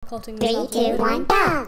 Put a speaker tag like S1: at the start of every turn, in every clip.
S1: cutting.
S2: 3, 2, 1, go!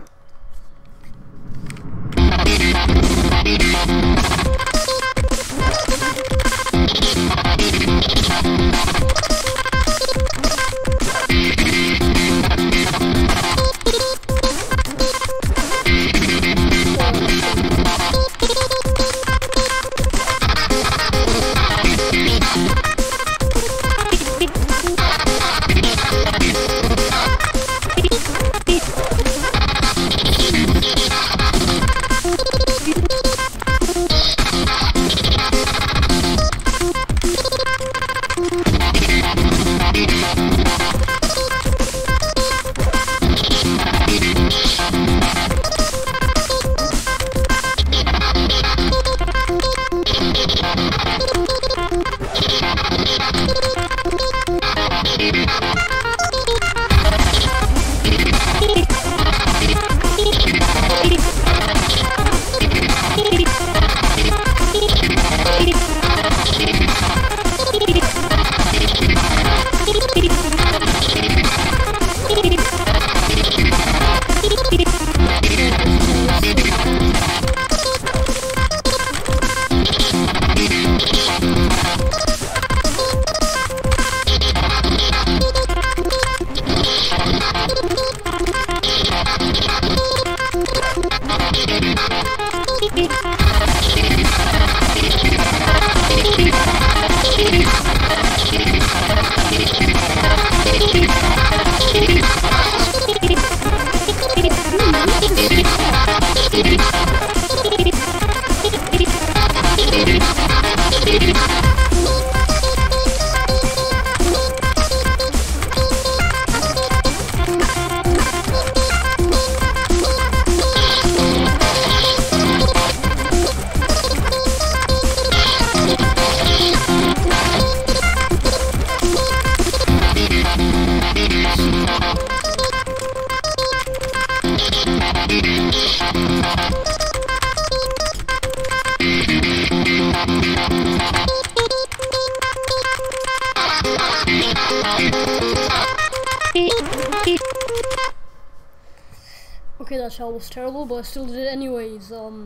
S1: Okay, that shot was terrible, but I still did it anyways.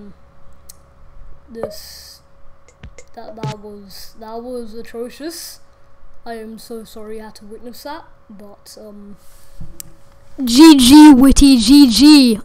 S1: That was atrocious. I am so sorry I had to witness that, but GG Whitty, GG.